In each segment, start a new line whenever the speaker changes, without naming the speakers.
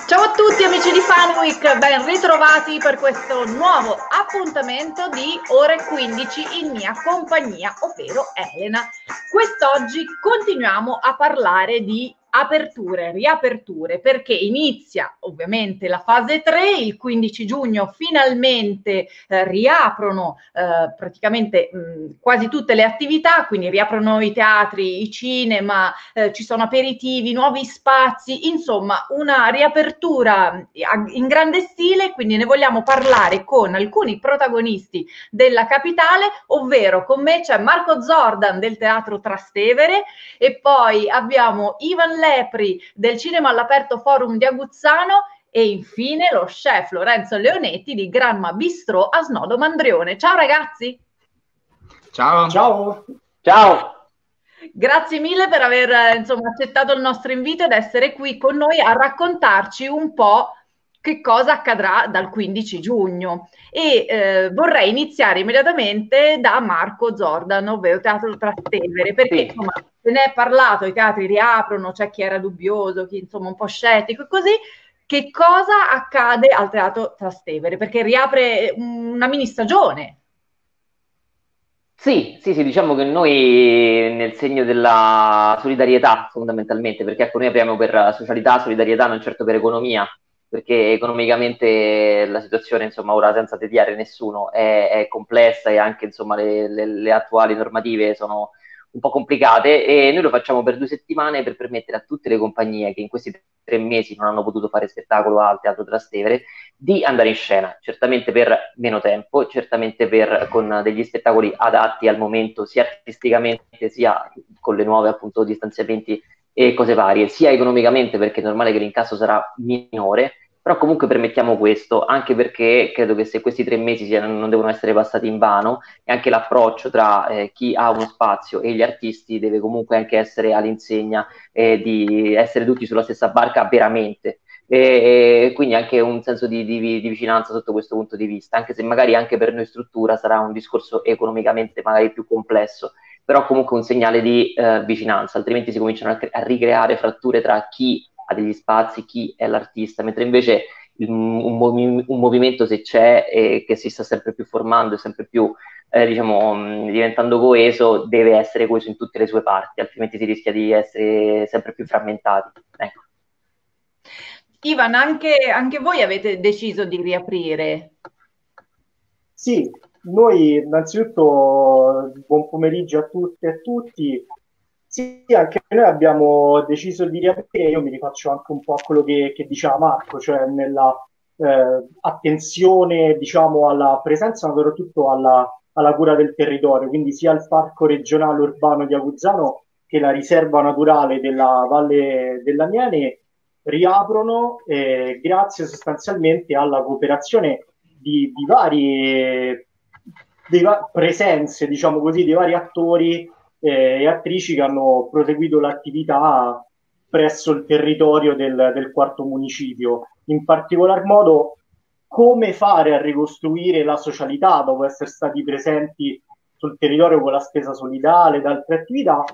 Ciao a tutti amici di Fanweek, ben ritrovati per questo nuovo appuntamento di ore 15 in mia compagnia, ovvero Elena. Quest'oggi continuiamo a parlare di aperture, riaperture, perché inizia ovviamente la fase 3, il 15 giugno finalmente riaprono praticamente quasi tutte le attività, quindi riaprono i teatri, i cinema, ci sono aperitivi, nuovi spazi, insomma una riapertura in grande stile, quindi ne vogliamo parlare con alcuni protagonisti della capitale, ovvero con me c'è Marco Zordan del Teatro Trastevere e poi abbiamo Ivan Lepri del Cinema all'Aperto Forum di Aguzzano e infine lo chef Lorenzo Leonetti di Granma Bistrò a Snodo Mandrione. Ciao ragazzi!
Ciao.
Ciao.
Ciao!
Grazie mille per aver accettato il nostro invito ed essere qui con noi a raccontarci un po' che cosa accadrà dal 15 giugno. E vorrei iniziare immediatamente da Marco Zordan, ovvero Teatro Trastevere, perché
Sì.
insomma se ne è parlato, i teatri riaprono, c'è chi era dubbioso, chi insomma un po' scettico e così. Che cosa accade al Teatro Trastevere? Perché riapre una mini stagione.
Sì, diciamo che noi nel segno della solidarietà fondamentalmente, perché ecco, noi apriamo per socialità, solidarietà, non certo per economia, perché economicamente la situazione, insomma, ora senza tediare nessuno, è complessa e anche, insomma, le attuali normative sono un po' complicate e noi lo facciamo per 2 settimane per permettere a tutte le compagnie che in questi 3 mesi non hanno potuto fare spettacolo al Teatro Trastevere di andare in scena, certamente per meno tempo, certamente con degli spettacoli adatti al momento, sia artisticamente sia con le nuove appunto distanziamenti e cose varie, sia economicamente perché è normale che l'incasso sarà minore, però comunque permettiamo questo, anche perché credo che se questi 3 mesi non devono essere passati in vano, e anche l'approccio tra chi ha uno spazio e gli artisti deve comunque anche essere all'insegna di essere tutti sulla stessa barca veramente. E quindi anche un senso di vicinanza sotto questo punto di vista, anche se magari anche per noi struttura sarà un discorso economicamente magari più complesso, però comunque un segnale di vicinanza, altrimenti si cominciano a ricreare fratture tra chi ha degli spazi, chi è l'artista, mentre invece un movimento se c'è e che si sta sempre più formando e sempre più diciamo, diventando coeso, deve essere coeso in tutte le sue parti, altrimenti si rischia di essere sempre più frammentati. Ecco.
Ivan, anche voi avete deciso di riaprire.
Sì, noi innanzitutto buon pomeriggio a tutte e a tutti. Sì, anche noi abbiamo deciso di riaprire, io mi rifaccio anche un po' a quello che diceva Marco, cioè nella attenzione, diciamo, alla presenza, ma soprattutto alla cura del territorio, quindi sia il parco regionale urbano di Aguzzano che la riserva naturale della Valle dell'Aniene riaprono grazie sostanzialmente alla cooperazione di varie presenze, diciamo così, di vari attori e attrici che hanno proseguito l'attività presso il territorio del quarto municipio. In particolar modo, come fare a ricostruire la socialità dopo essere stati presenti sul territorio con la spesa solidale ed altre attività.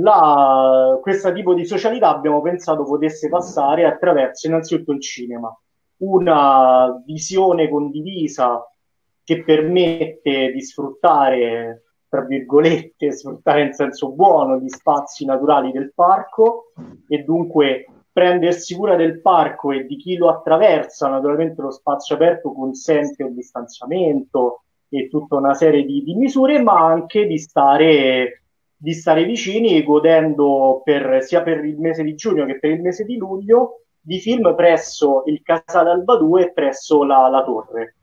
Questo tipo di socialità abbiamo pensato potesse passare attraverso innanzitutto il cinema, una visione condivisa che permette di sfruttare, tra virgolette, sfruttare in senso buono gli spazi naturali del parco e dunque prendersi cura del parco e di chi lo attraversa. Naturalmente lo spazio aperto consente un distanziamento e tutta una serie di misure, ma anche di stare vicini, godendo sia per il mese di giugno che per il mese di luglio di film presso il Casale Alba 2 e presso la Torre.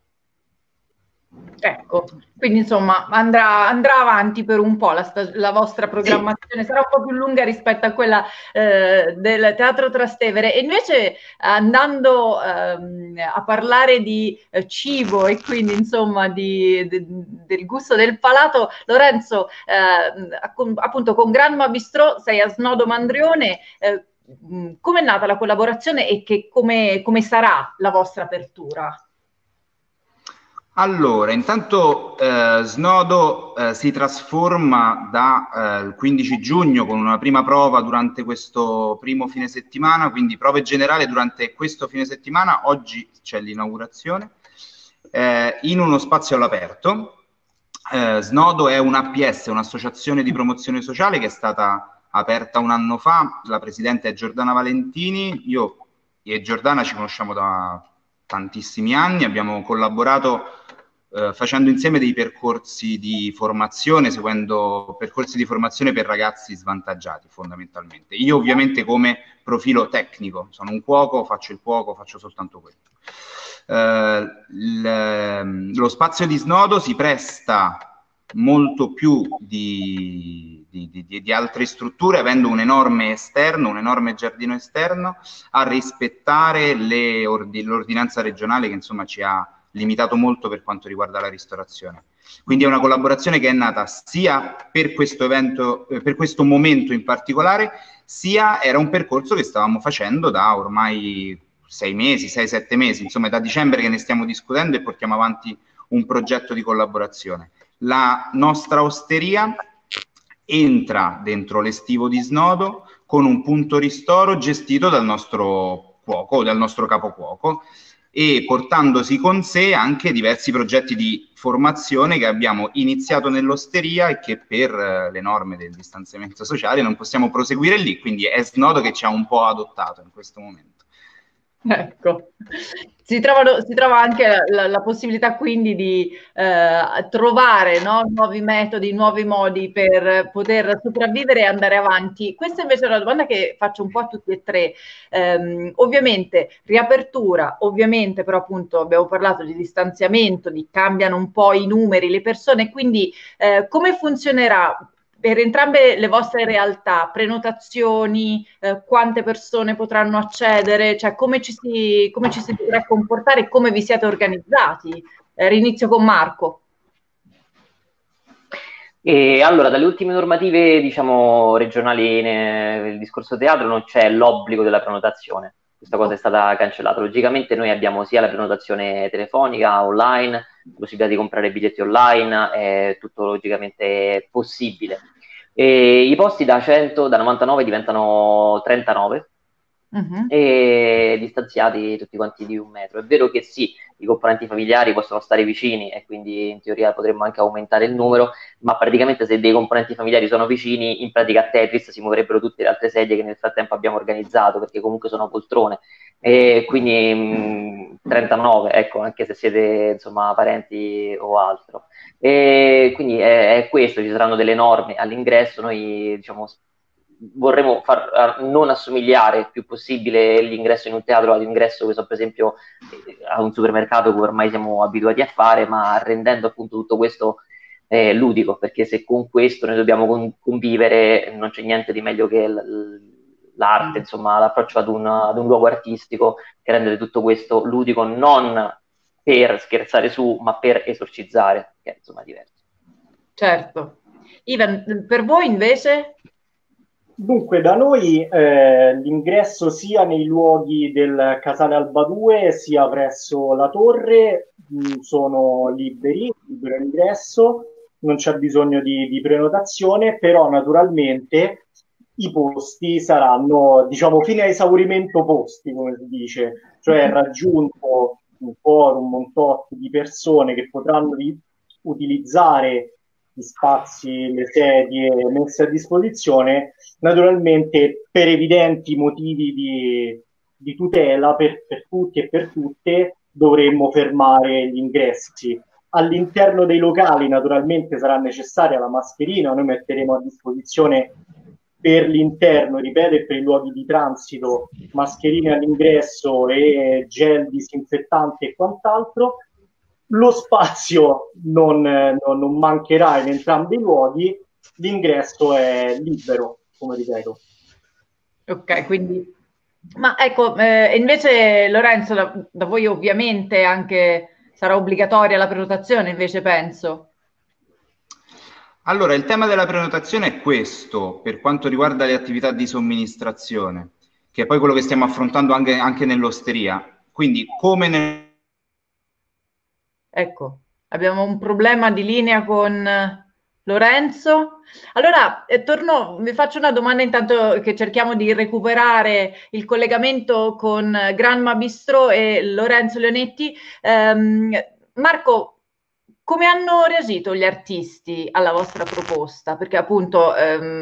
Ecco, quindi insomma andrà avanti per un po' la vostra programmazione, sì. Sarà un po' più lunga rispetto a quella del Teatro Trastevere. E invece andando a parlare di cibo e quindi insomma del gusto del palato, Lorenzo, appunto con Granma Bistrò sei a Snodo Mandrione. Come è nata la collaborazione e come sarà la vostra apertura?
Allora, intanto Snodo si trasforma dal 15 giugno con una prima prova durante questo primo fine settimana, quindi prove generali durante questo fine settimana. Oggi c'è l'inaugurazione in uno spazio all'aperto. Snodo è un APS, un'associazione di promozione sociale che è stata aperta un anno fa. La presidente è Giordana Valentini. Io e Giordana ci conosciamo da tantissimi anni, abbiamo collaborato facendo insieme dei percorsi di formazione, seguendo percorsi di formazione per ragazzi svantaggiati fondamentalmente. Io ovviamente come profilo tecnico, sono un cuoco, faccio il cuoco, faccio soltanto quello. Lo spazio di Snodo si presta molto più di altre strutture, avendo un enorme esterno, un enorme giardino esterno, a rispettare l'ordinanza regionale che insomma ci ha limitato molto per quanto riguarda la ristorazione. Quindi è una collaborazione che è nata sia per questo evento, per questo momento in particolare, sia era un percorso che stavamo facendo da ormai 6 mesi, 6-7 mesi, insomma è da dicembre che ne stiamo discutendo e portiamo avanti un progetto di collaborazione. La nostra osteria entra dentro l'estivo di Snodo con un punto ristoro gestito dal nostro cuoco, dal nostro capocuoco, e portandosi con sé anche diversi progetti di formazione che abbiamo iniziato nell'osteria e che per le norme del distanziamento sociale non possiamo proseguire lì, quindi è Snodo che ci ha un po' adottato in questo momento.
Ecco, si trova anche la possibilità quindi di trovare, no, nuovi metodi, nuovi modi per poter sopravvivere e andare avanti. Questa invece è una domanda che faccio un po' a tutti e tre. Ovviamente riapertura, ovviamente però appunto abbiamo parlato di distanziamento, cambiano un po' i numeri, le persone, quindi come funzionerà? Per entrambe le vostre realtà, prenotazioni, quante persone potranno accedere, cioè come ci si dovrà comportare e come vi siete organizzati? Rinizio con Marco.
E allora, dalle ultime normative, diciamo, regionali nel discorso teatro non c'è l'obbligo della prenotazione. Questa cosa è stata cancellata. Logicamente noi abbiamo sia la prenotazione telefonica, online, la possibilità di comprare biglietti online, è tutto logicamente possibile. E i posti da 99 diventano 39 e distanziati tutti quanti di 1 metro. È vero che sì, i componenti familiari possono stare vicini e quindi in teoria potremmo anche aumentare il numero, ma praticamente se dei componenti familiari sono vicini, in pratica a Tetris si muoverebbero tutte le altre sedie che nel frattempo abbiamo organizzato, perché comunque sono poltrone, e quindi 39, ecco, anche se siete insomma parenti o altro. E quindi è questo, ci saranno delle norme all'ingresso, noi diciamo vorremmo far non assomigliare il più possibile l'ingresso in un teatro ad ingresso che so per esempio a un supermercato, che ormai siamo abituati a fare, ma rendendo appunto tutto questo ludico, perché se con questo noi dobbiamo convivere non c'è niente di meglio che l'arte, insomma l'approccio ad un luogo artistico che rende tutto questo ludico, non per scherzare su ma per esorcizzare, che è insomma diverso.
Certo. Ivan, per voi invece?
Dunque, da noi l'ingresso sia nei luoghi del Casale Alba 2 sia presso la torre sono libero ingresso, non c'è bisogno di prenotazione, però naturalmente i posti saranno, diciamo, fine a esaurimento posti, come si dice, cioè raggiunto un quorum, un tot di persone che potranno utilizzare gli spazi, le sedie messe a disposizione. Naturalmente per evidenti motivi di tutela per tutti e per tutte dovremmo fermare gli ingressi. All'interno dei locali naturalmente sarà necessaria la mascherina, noi metteremo a disposizione per l'interno, ripeto, e per i luoghi di transito, mascherine all'ingresso e gel disinfettante e quant'altro. Lo spazio non mancherà in entrambi i luoghi, l'ingresso è libero, come ripeto.
Ok, quindi, ma ecco, invece Lorenzo, da voi ovviamente anche sarà obbligatoria la prenotazione, invece penso.
Allora, il tema della prenotazione è questo, per quanto riguarda le attività di somministrazione, che è poi quello che stiamo affrontando anche nell'osteria. Quindi, come
Ecco. Abbiamo un problema di linea con Lorenzo. Allora, vi faccio una domanda intanto che cerchiamo di recuperare il collegamento con Granma Bistro e Lorenzo Leonetti. Marco, come hanno reagito gli artisti alla vostra proposta? Perché appunto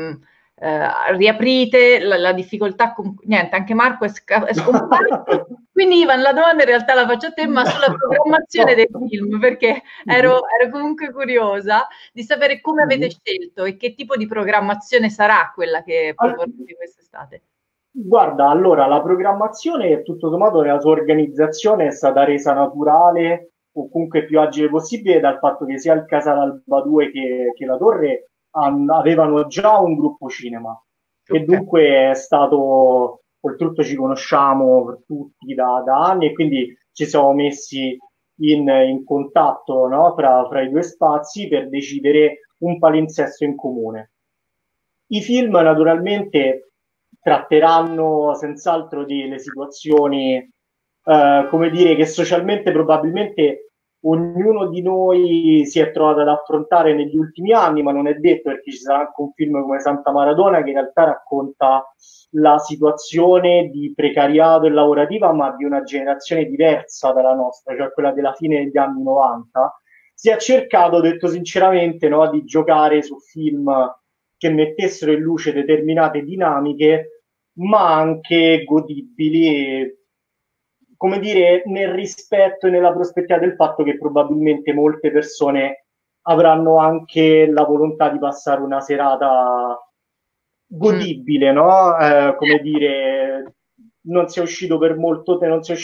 riaprite la difficoltà, niente, anche Marco è scomparso. Quindi Ivan, la domanda in realtà la faccio a te, ma sulla programmazione dei film, perché ero comunque curiosa di sapere come avete scelto e che tipo di programmazione sarà quella che proporrete quest'estate.
Guarda, allora, la programmazione, tutto sommato, nella sua organizzazione è stata resa naturale o comunque più agile possibile dal fatto che sia il Casale Alba 2 che la Torre avevano già un gruppo cinema, e dunque è stato, oltretutto ci conosciamo tutti da anni, e quindi ci siamo messi in contatto, no, fra i due spazi per decidere un palinsesto in comune. I film naturalmente tratteranno senz'altro delle situazioni, come dire, che socialmente probabilmente ognuno di noi si è trovato ad affrontare negli ultimi anni, ma non è detto, perché ci sarà anche un film come Santa Maradona che in realtà racconta la situazione di precariato e lavorativa, ma di una generazione diversa dalla nostra, cioè quella della fine degli anni 90. Si è cercato, detto sinceramente, no, di giocare su film che mettessero in luce determinate dinamiche, ma anche godibili, come dire, nel rispetto e nella prospettiva del fatto che probabilmente molte persone avranno anche la volontà di passare una serata godibile, no? Come dire, non si è usciti per molto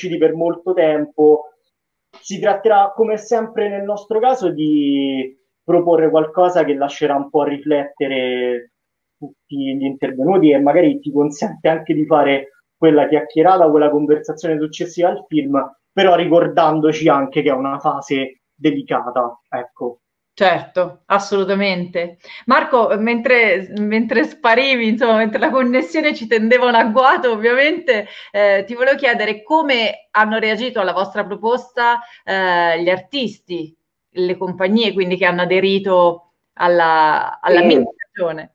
tempo. Si tratterà, come sempre nel nostro caso, di proporre qualcosa che lascerà un po' riflettere tutti gli intervenuti e magari ti consente anche di fare quella chiacchierata, quella conversazione successiva al film, però ricordandoci anche che è una fase delicata, ecco.
Certo, assolutamente. Marco, mentre sparivi, insomma, mentre la connessione ci tendeva un agguato, ovviamente, ti volevo chiedere come hanno reagito alla vostra proposta gli artisti, le compagnie, quindi che hanno aderito alla amministrazione.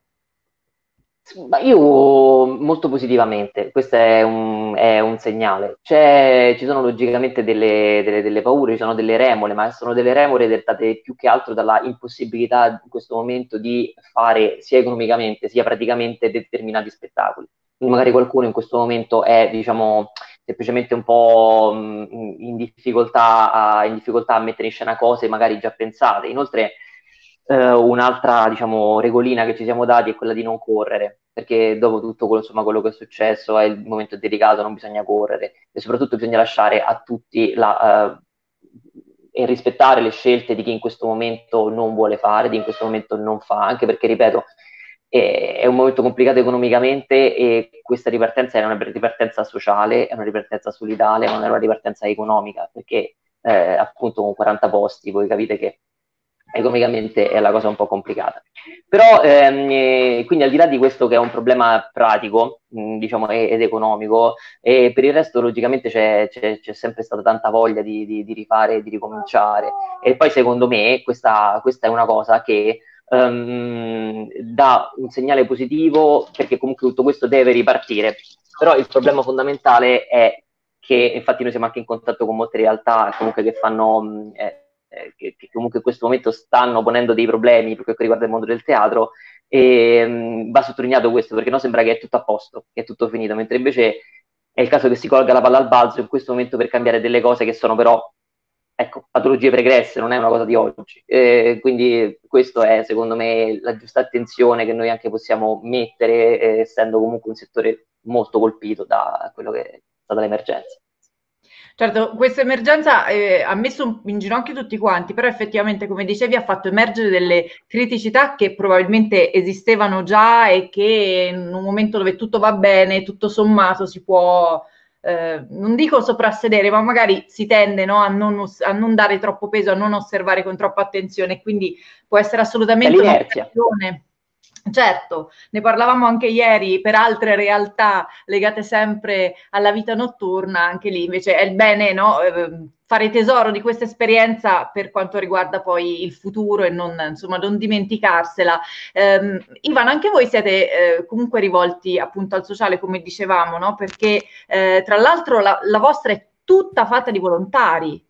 Io molto positivamente, questo è un segnale. Ci sono logicamente delle paure, ci sono delle remore, ma sono delle remore dettate più che altro dalla impossibilità in questo momento di fare sia economicamente sia praticamente determinati spettacoli. Quindi magari qualcuno in questo momento è, diciamo, semplicemente un po' in difficoltà a mettere in scena cose magari già pensate. Inoltre, un'altra, diciamo, regolina che ci siamo dati è quella di non correre, perché dopo tutto quello, insomma, quello che è successo, è il momento delicato, non bisogna correre e soprattutto bisogna lasciare a tutti e rispettare le scelte di chi in questo momento non vuole fare, di chi in questo momento non fa, anche perché, ripeto, è un momento complicato economicamente e questa ripartenza è una ripartenza sociale, è una ripartenza solidale, ma non è una ripartenza economica, perché appunto con 40 posti voi capite che economicamente è la cosa un po' complicata. Però quindi al di là di questo che è un problema pratico, diciamo, ed economico, e per il resto logicamente c'è sempre stata tanta voglia di rifare, di ricominciare, e poi secondo me questa è una cosa che dà un segnale positivo, perché comunque tutto questo deve ripartire. Però il problema fondamentale è che, infatti noi siamo anche in contatto con molte realtà comunque che fanno che comunque in questo momento stanno ponendo dei problemi per quanto riguarda il mondo del teatro, e va sottolineato questo, perché no, sembra che è tutto a posto, che è tutto finito, mentre invece è il caso che si colga la palla al balzo in questo momento per cambiare delle cose che sono però, ecco, patologie pregresse, non è una cosa di oggi. Quindi questo è, secondo me, la giusta attenzione che noi anche possiamo mettere, essendo comunque un settore molto colpito da quello che è stata l'emergenza.
Certo, questa emergenza ha messo in ginocchio tutti quanti, però effettivamente, come dicevi, ha fatto emergere delle criticità che probabilmente esistevano già e che in un momento dove tutto va bene, tutto sommato, si può, non dico soprassedere, ma magari si tende, no, a non dare troppo peso, a non osservare con troppa attenzione, quindi può essere assolutamente un'occasione Certo, ne parlavamo anche ieri per altre realtà legate sempre alla vita notturna, anche lì invece è il bene, no? Fare tesoro di questa esperienza per quanto riguarda poi il futuro e non, insomma, non dimenticarsela. Ivan, anche voi siete comunque rivolti appunto al sociale, come dicevamo, no? Perché tra l'altro la vostra è tutta fatta di volontari.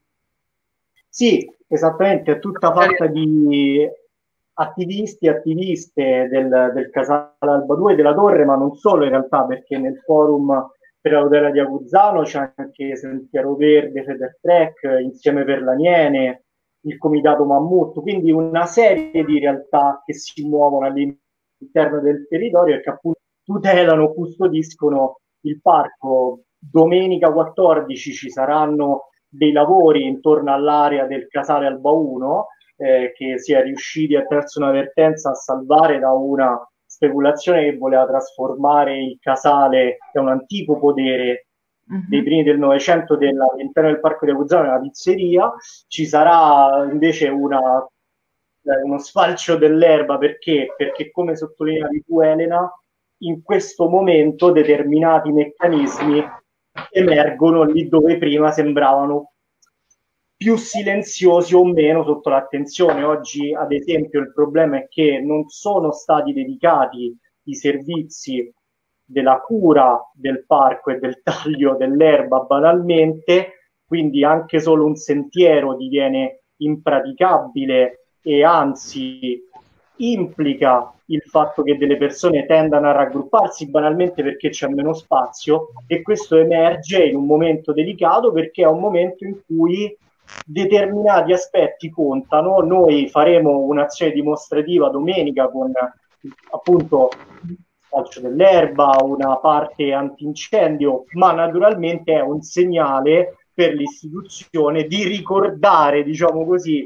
Sì, esattamente, è tutta fatta di attivisti e attiviste del Casale Alba 2 della Torre, ma non solo in realtà, perché nel forum per la tutela di Aguzzano c'è anche Sentiero Verde, Federtrek, Insieme per l'Aniene, il Comitato Mammut, quindi una serie di realtà che si muovono all'interno del territorio e che appunto tutelano, custodiscono il parco. Domenica 14 ci saranno dei lavori intorno all'area del Casale Alba 1 che si è riusciti attraverso un'avvertenza a salvare da una speculazione che voleva trasformare il casale, che è un antico podere dei primi del Novecento all'interno del parco di Aguzzano, nella pizzeria. Ci sarà invece uno sfalcio dell'erba perché come sottolineavi tu, Elena, in questo momento determinati meccanismi emergono lì dove prima sembravano più silenziosi o meno sotto l'attenzione. Oggi, ad esempio, il problema è che non sono stati dedicati i servizi della cura del parco e del taglio dell'erba banalmente, quindi anche solo un sentiero diviene impraticabile e anzi implica il fatto che delle persone tendano a raggrupparsi banalmente perché c'è meno spazio, e questo emerge in un momento delicato perché è un momento in cui determinati aspetti contano. Noi faremo un'azione dimostrativa domenica con appunto il falcio dell'erba, una parte antincendio, ma naturalmente è un segnale per l'istituzione di ricordare, diciamo così,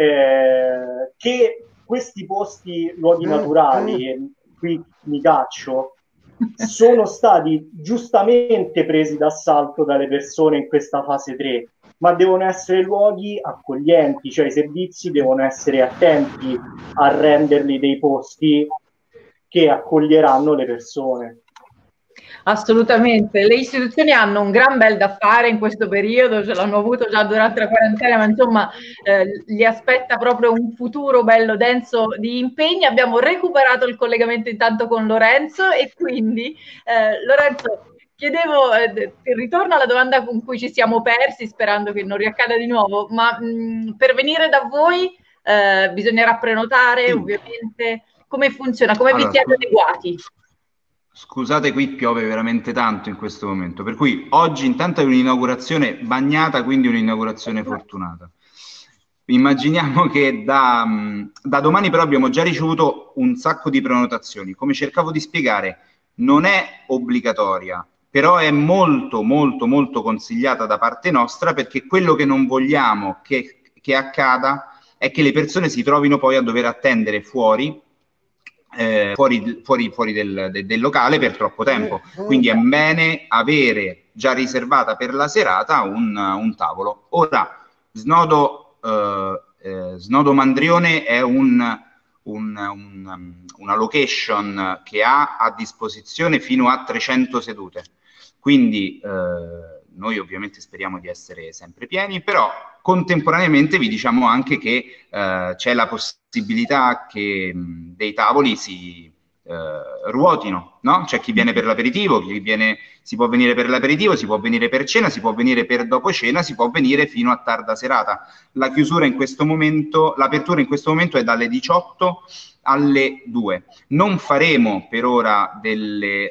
che questi posti, luoghi naturali, qui mi caccio, sono stati giustamente presi d'assalto dalle persone in questa fase 3, ma devono essere luoghi accoglienti, cioè i servizi devono essere attenti a renderli dei posti che accoglieranno le persone.
Assolutamente, le istituzioni hanno un gran bel da fare in questo periodo, ce l'hanno avuto già durante la quarantena, ma insomma li aspetta proprio un futuro bello denso di impegni. Abbiamo recuperato il collegamento intanto con Lorenzo e quindi Lorenzo, chiedevo, ritorno alla domanda con cui ci siamo persi, sperando che non riaccada di nuovo, ma per venire da voi bisognerà prenotare, ovviamente. Come funziona? Come vi siete adeguati?
Scusate, qui piove veramente tanto in questo momento, per cui oggi intanto è un'inaugurazione bagnata, quindi un'inaugurazione fortunata. Immaginiamo che da domani però abbiamo già ricevuto un sacco di prenotazioni. Come cercavo di spiegare, non è obbligatoria, però è molto molto molto consigliata da parte nostra, perché quello che non vogliamo che accada è che le persone si trovino poi a dover attendere fuori del locale per troppo tempo. Quindi è bene avere già riservata per la serata un tavolo. Ora, Snodo Mandrione è una location che ha a disposizione fino a 300 sedute, quindi noi ovviamente speriamo di essere sempre pieni, però contemporaneamente vi diciamo anche che c'è la possibilità che dei tavoli si ruotino, no? C'è chi viene per l'aperitivo, si può venire per l'aperitivo, si può venire per cena, si può venire per dopo cena, si può venire fino a tarda serata. La chiusura in questo momento, l'apertura in questo momento è dalle 18 alle 2. Non faremo per ora degli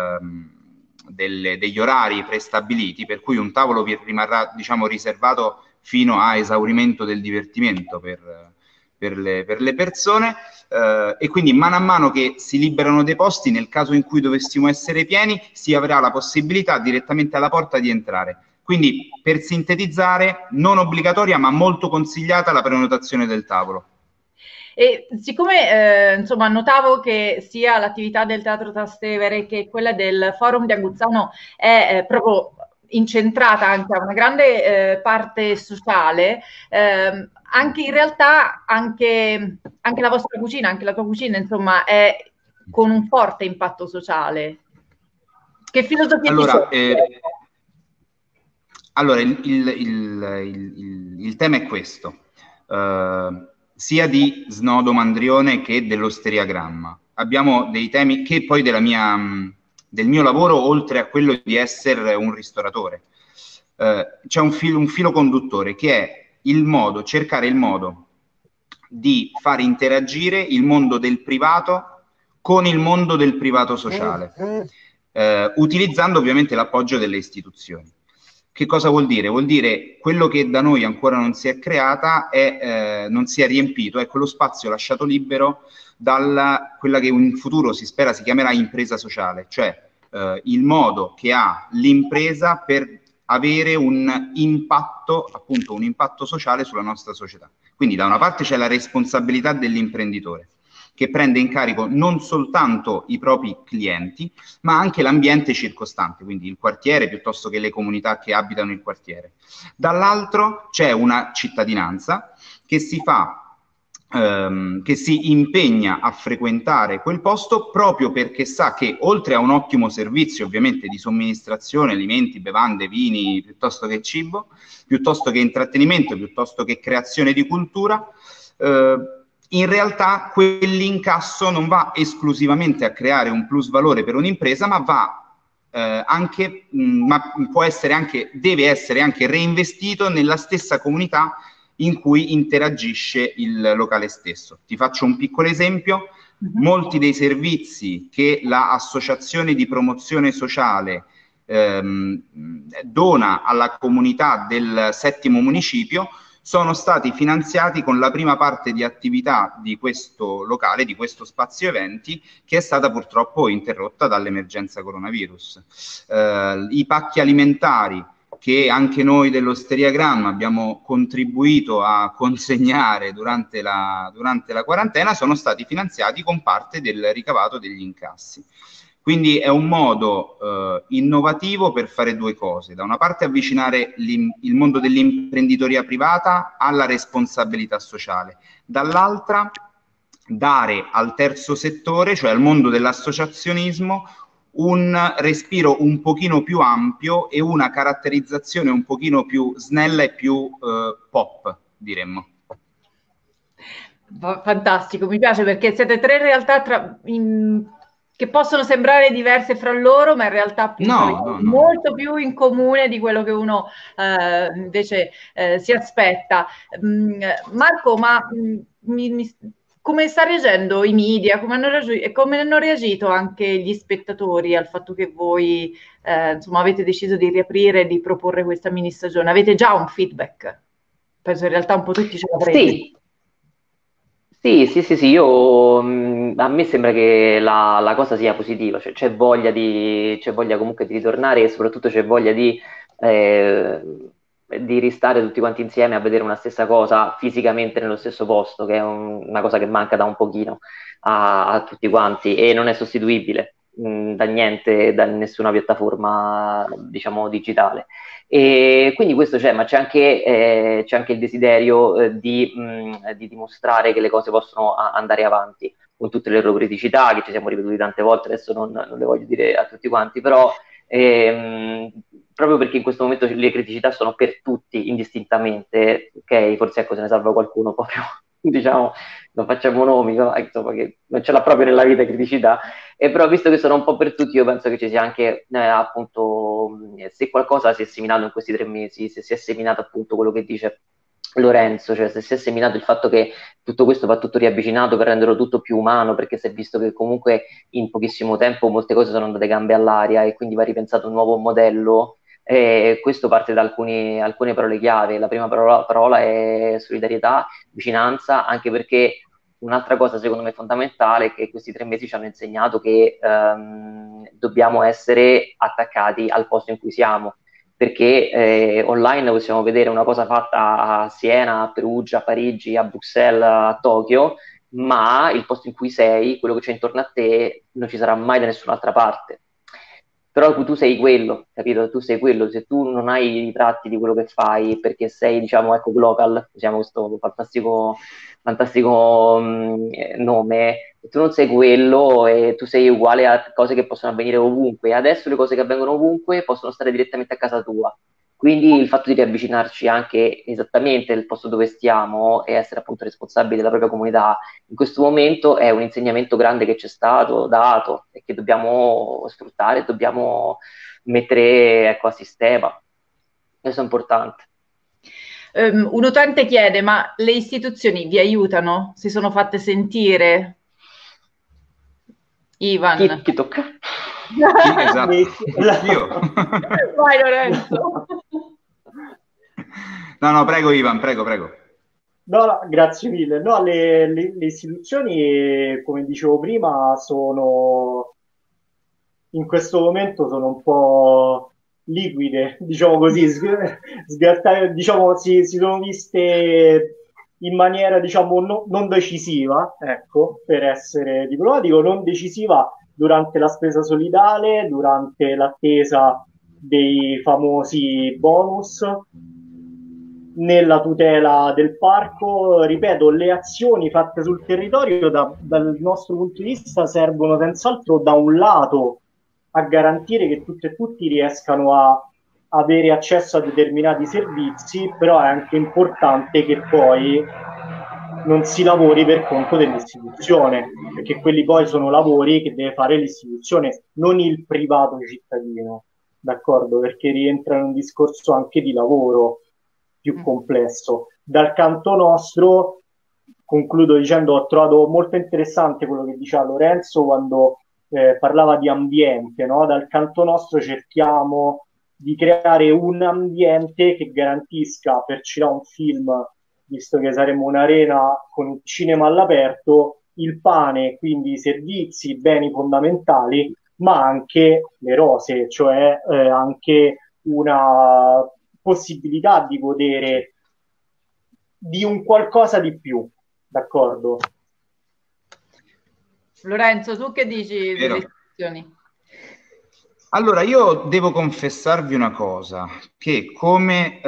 orari prestabiliti, per cui un tavolo vi rimarrà, diciamo, riservato fino a esaurimento del divertimento per le persone, e quindi mano a mano che si liberano dei posti, nel caso in cui dovessimo essere pieni, si avrà la possibilità direttamente alla porta di entrare. Quindi, per sintetizzare, non obbligatoria ma molto consigliata la prenotazione del tavolo.
E siccome insomma notavo che sia l'attività del Teatro Trastevere che quella del Forum di Aguzzano è proprio incentrata anche a una grande parte sociale, anche in realtà anche la vostra cucina, anche la tua cucina, insomma, è con un forte impatto sociale. Che filosofia ti segue?
Allora, il tema è questo, sia di Snodo Mandrione che dell'osteriagramma. Abbiamo dei temi che poi del mio lavoro, oltre a quello di essere un ristoratore, c'è un filo conduttore che è cercare il modo di far interagire il mondo del privato con il mondo del privato sociale, utilizzando ovviamente l'appoggio delle istituzioni. Che cosa vuol dire? Vuol dire quello che da noi ancora non si è creata, non si è riempito, è quello spazio lasciato libero dalla quella che in futuro si spera si chiamerà impresa sociale, cioè il modo che ha l'impresa per avere un impatto, appunto un impatto sociale sulla nostra società. Quindi da una parte c'è la responsabilità dell'imprenditore, che prende in carico non soltanto i propri clienti, ma anche l'ambiente circostante, quindi il quartiere piuttosto che le comunità che abitano il quartiere. Dall'altro c'è una cittadinanza che si impegna a frequentare quel posto proprio perché sa che oltre a un ottimo servizio ovviamente di somministrazione, alimenti, bevande, vini, piuttosto che cibo, piuttosto che intrattenimento, piuttosto che creazione di cultura, in realtà quell'incasso non va esclusivamente a creare un plus valore per un'impresa, ma deve essere anche reinvestito nella stessa comunità in cui interagisce il locale stesso. Ti faccio un piccolo esempio. Molti dei servizi che l'Associazione di Promozione Sociale dona alla comunità del 7° municipio sono stati finanziati con la prima parte di attività di questo locale, di questo spazio eventi, che è stata purtroppo interrotta dall'emergenza coronavirus. I pacchi alimentari che anche noi dell'Osteriagramma abbiamo contribuito a consegnare durante la quarantena sono stati finanziati con parte del ricavato degli incassi. Quindi è un modo innovativo per fare due cose: da una parte avvicinare il mondo dell'imprenditoria privata alla responsabilità sociale, dall'altra dare al terzo settore, cioè al mondo dell'associazionismo, un respiro un pochino più ampio e una caratterizzazione un pochino più snella e più pop, diremmo.
Fantastico, mi piace perché siete tre realtà che possono sembrare diverse fra loro, ma in realtà appunto molto più in comune di quello che uno invece si aspetta. Marco, ma come sta reagendo i media? Come hanno reagito anche gli spettatori al fatto che voi insomma avete deciso di riaprire e di proporre questa mini stagione? Avete già un feedback? Penso in realtà un po' tutti ce l'avrete.
Sì, io, a me sembra che la cosa sia positiva, cioè c'è voglia comunque di ritornare e soprattutto c'è voglia di ristare tutti quanti insieme a vedere una stessa cosa fisicamente nello stesso posto, che è una cosa che manca da un pochino a tutti quanti e non è sostituibile da niente, da nessuna piattaforma, diciamo, digitale. E quindi questo c'è, ma c'è anche il desiderio di dimostrare che le cose possono andare avanti, con tutte le loro criticità, che ci siamo ripetuti tante volte, adesso non le voglio dire a tutti quanti, però proprio perché in questo momento le criticità sono per tutti, indistintamente, ok? Forse ecco, se ne salva qualcuno proprio, diciamo, non facciamo nomi, no? Insomma, che non ce l'ha proprio nella vita criticità, e però visto che sono un po' per tutti, io penso che ci sia anche, appunto, se qualcosa si è seminato in questi 3 mesi, se si è seminato appunto quello che dice Lorenzo, cioè se si è seminato il fatto che tutto questo va tutto riavvicinato per renderlo tutto più umano, perché si è visto che comunque in pochissimo tempo molte cose sono andate gambe all'aria e quindi va ripensato un nuovo modello. Questo parte da alcune parole chiave. La prima parola è solidarietà, vicinanza, anche perché un'altra cosa secondo me fondamentale è che questi 3 mesi ci hanno insegnato che dobbiamo essere attaccati al posto in cui siamo, perché online possiamo vedere una cosa fatta a Siena, a Perugia, a Parigi, a Bruxelles, a Tokyo, ma il posto in cui sei, quello che c'è intorno a te, non ci sarà mai da nessun'altra parte. però tu sei quello, capito? Tu sei quello, se tu non hai i ritratti di quello che fai perché sei, diciamo, ecco, Glocal, usiamo questo fantastico nome, e tu non sei quello e tu sei uguale a cose che possono avvenire ovunque. Adesso le cose che avvengono ovunque possono stare direttamente a casa tua. Quindi il fatto di riavvicinarci anche esattamente nel posto dove stiamo e essere appunto responsabili della propria comunità in questo momento è un insegnamento grande che ci è stato dato e che dobbiamo sfruttare, dobbiamo mettere, ecco, a sistema. Questo è importante.
Un utente chiede, ma le istituzioni vi aiutano? Si sono fatte sentire? Ivan.
Chi tocca?
Sì, esatto. Io.
Vai Lorenzo.
No, prego Ivan, prego.
No, grazie mille. No, le istituzioni, come dicevo prima, sono in questo momento sono un po' liquide, diciamo così, diciamo, si sono viste in maniera, diciamo, non decisiva, ecco, per essere diplomatico, non decisiva durante la spesa solidale, durante l'attesa dei famosi bonus, nella tutela del parco. Ripeto, le azioni fatte sul territorio dal nostro punto di vista servono senz'altro da un lato a garantire che tutte e tutti riescano a avere accesso a determinati servizi, però è anche importante che poi non si lavori per conto dell'istituzione, perché quelli poi sono lavori che deve fare l'istituzione, non il privato cittadino, d'accordo? Perché rientra in un discorso anche di lavoro più complesso. Dal canto nostro, concludo dicendo, ho trovato molto interessante quello che diceva Lorenzo quando parlava di ambiente, no? Dal canto nostro cerchiamo di creare un ambiente che garantisca, per circa un film, visto che saremo un'arena con il cinema all'aperto, il pane, quindi i servizi, i beni fondamentali, ma anche le rose, cioè anche una possibilità di godere di un qualcosa di più, d'accordo?
Lorenzo, tu che dici delle istituzioni?
Allora, io devo confessarvi una cosa, che come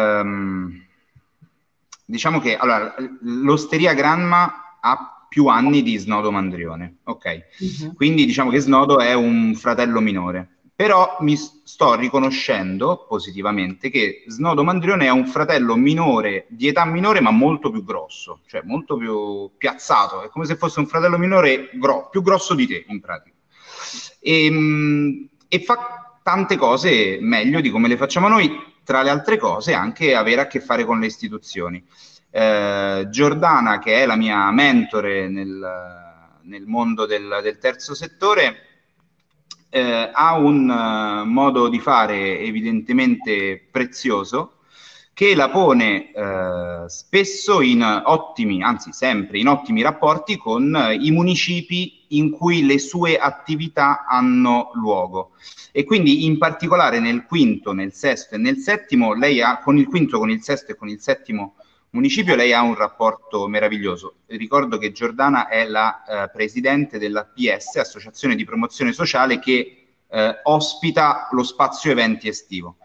diciamo che allora, l'Osteria Granma ha più anni di Snodo Mandrione, ok? Quindi diciamo che Snodo è un fratello minore. Però mi sto riconoscendo positivamente che Snodo Mandrione è un fratello minore, di età minore, ma molto più grosso, cioè molto più piazzato. È come se fosse un fratello minore più grosso di te, in pratica. E fa tante cose meglio di come le facciamo noi, tra le altre cose anche avere a che fare con le istituzioni. Giordana, che è la mia mentore nel mondo del terzo settore, ha un modo di fare evidentemente prezioso che la pone spesso in ottimi, anzi sempre in ottimi rapporti con i municipi in cui le sue attività hanno luogo. E quindi in particolare nel quinto, nel sesto e nel settimo, lei ha, con il quinto, con il sesto e con il settimo municipio, lei ha un rapporto meraviglioso. Ricordo che Giordana è la presidente dell'APS, Associazione di Promozione Sociale, che ospita lo spazio eventi estivo.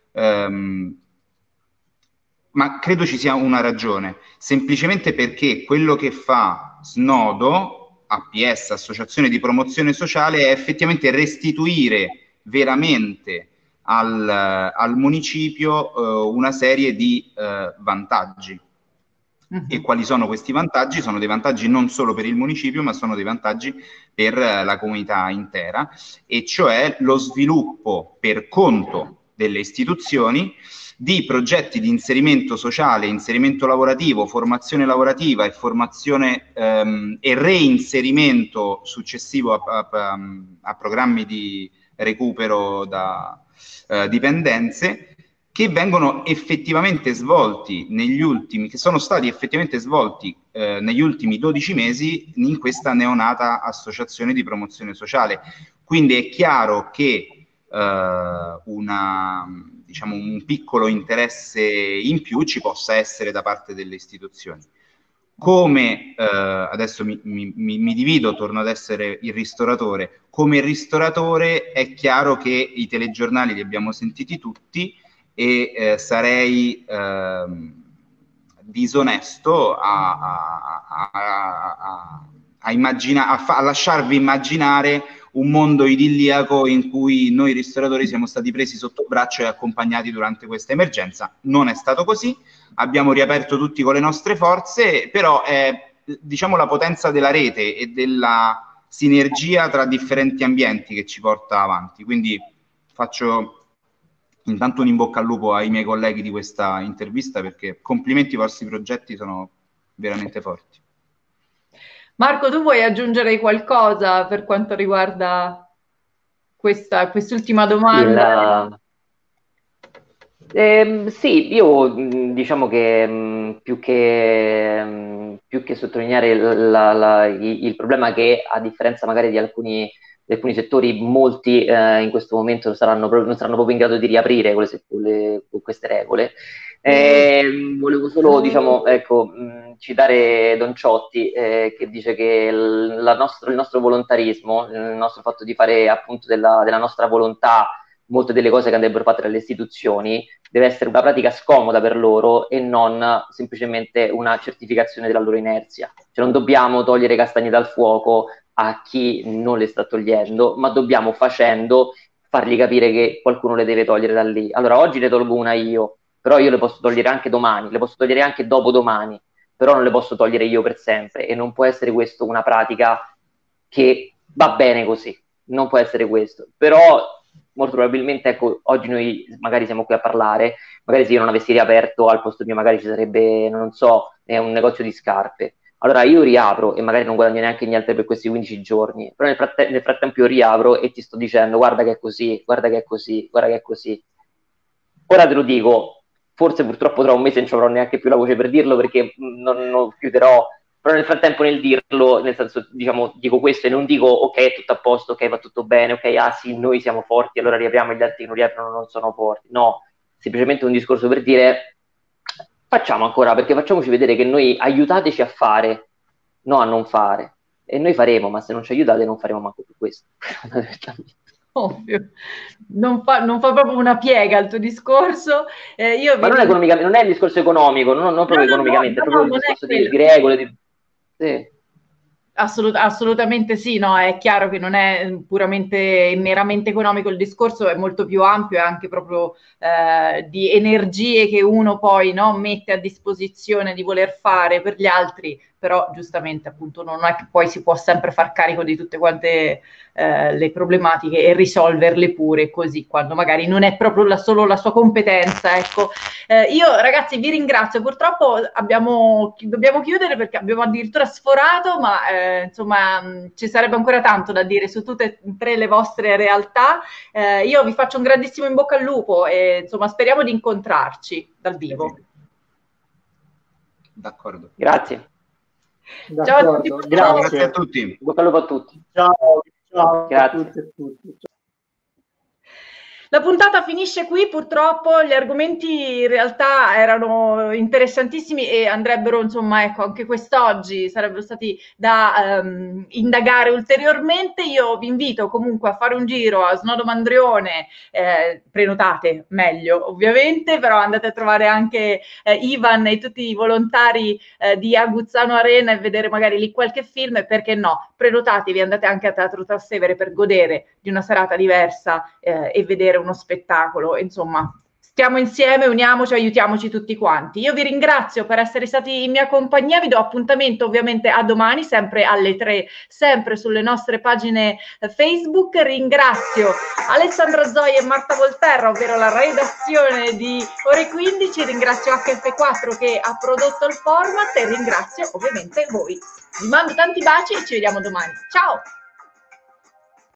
Ma credo ci sia una ragione, semplicemente perché quello che fa Snodo, APS, Associazione di Promozione Sociale, è effettivamente restituire veramente al municipio una serie di vantaggi. E quali sono questi vantaggi? Sono dei vantaggi non solo per il municipio, ma sono dei vantaggi per la comunità intera, e cioè lo sviluppo per conto delle istituzioni di progetti di inserimento sociale, inserimento lavorativo, formazione lavorativa e formazione e reinserimento successivo a programmi di recupero da dipendenze, che vengono effettivamente svolti che sono stati effettivamente svolti negli ultimi 12 mesi in questa neonata associazione di promozione sociale. Quindi è chiaro che un piccolo interesse in più ci possa essere da parte delle istituzioni. come adesso mi divido, torno ad essere il ristoratore. Come ristoratore è chiaro che i telegiornali li abbiamo sentiti tutti e sarei disonesto a lasciarvi immaginare un mondo idilliaco in cui noi ristoratori siamo stati presi sotto braccio e accompagnati durante questa emergenza. Non è stato così, abbiamo riaperto tutti con le nostre forze, però è, diciamo, la potenza della rete e della sinergia tra differenti ambienti che ci porta avanti. Quindi faccio intanto un in bocca al lupo ai miei colleghi di questa intervista, perché complimenti, i vostri progetti sono veramente forti.
Marco, tu vuoi aggiungere qualcosa per quanto riguarda quest'ultima domanda?
Sì, io diciamo che più che sottolineare il problema che, a differenza magari di alcuni settori, molti in questo momento non saranno proprio in grado di riaprire con queste regole. Volevo solo, diciamo, ecco, citare Don Ciotti, che dice che il nostro volontarismo, il nostro fatto di fare appunto della nostra volontà molte delle cose che andrebbero fatte dalle istituzioni, deve essere una pratica scomoda per loro e non semplicemente una certificazione della loro inerzia. Cioè, non dobbiamo togliere castagne dal fuoco a chi non le sta togliendo, ma dobbiamo, facendo, fargli capire che qualcuno le deve togliere da lì. Allora, oggi ne tolgo una io, però io le posso togliere anche domani, le posso togliere anche dopodomani, però non le posso togliere io per sempre, e non può essere questo una pratica che va bene così, non può essere questo. Però molto probabilmente, ecco, oggi noi magari siamo qui a parlare, magari se io non avessi riaperto, al posto mio magari ci sarebbe, non so, un negozio di scarpe. Allora io riapro e magari non guadagno neanche niente per questi 15 giorni, però nel frattempo io riapro e ti sto dicendo guarda che è così, guarda che è così, guarda che è così. Ora te lo dico, forse purtroppo tra un mese non ci avrò neanche più la voce per dirlo, perché non chiuderò, però nel frattempo nel dirlo, nel senso, diciamo, dico questo e non dico ok, è tutto a posto, ok, va tutto bene, ok, ah sì, noi siamo forti, allora riapriamo, e gli altri che non riaprono non sono forti. No, semplicemente un discorso per dire facciamo ancora, perché facciamoci vedere che noi, aiutateci a fare, no a non fare. E noi faremo, ma se non ci aiutate non faremo manco più questo.
Ovvio. Non fa proprio una piega il tuo discorso.
Ma non è il discorso economico, non proprio economicamente, è proprio il discorso di regole. Sì.
Assolutamente sì, no, è chiaro che non è puramente e meramente economico il discorso, è molto più ampio, è anche proprio di energie che uno poi, no, mette a disposizione di voler fare per gli altri, però giustamente appunto non è che poi si può sempre far carico di tutte quante le problematiche e risolverle pure così, quando magari non è proprio solo la sua competenza, ecco. Io ragazzi vi ringrazio, purtroppo dobbiamo chiudere perché abbiamo addirittura sforato, ma insomma ci sarebbe ancora tanto da dire su tutte e tre le vostre realtà. Io vi faccio un grandissimo in bocca al lupo e insomma speriamo di incontrarci dal vivo.
D'accordo.
Grazie.
Ciao a tutti.
Grazie a tutti.
In bocca al lupo a tutti.
Ciao
Grazie.
a tutti e tutti.
La puntata finisce qui, purtroppo gli argomenti in realtà erano interessantissimi e andrebbero, insomma, ecco, anche quest'oggi sarebbero stati da indagare ulteriormente. Io vi invito comunque a fare un giro a Snodo Mandrione, prenotate meglio ovviamente, però andate a trovare anche Ivan e tutti i volontari di Aguzzano Arena e vedere magari lì qualche film, e perché no, prenotatevi, andate anche a Teatro Trastevere per godere di una serata diversa e vedere uno spettacolo. Insomma, stiamo insieme, uniamoci, aiutiamoci tutti quanti. Io vi ringrazio per essere stati in mia compagnia, vi do appuntamento ovviamente a domani, sempre alle 3, sempre sulle nostre pagine Facebook. Ringrazio Alessandro Zoi e Marta Volterra, ovvero la redazione di Ore 15, ringrazio HF4 che ha prodotto il format e ringrazio ovviamente voi. Vi mando tanti baci e ci vediamo domani. Ciao!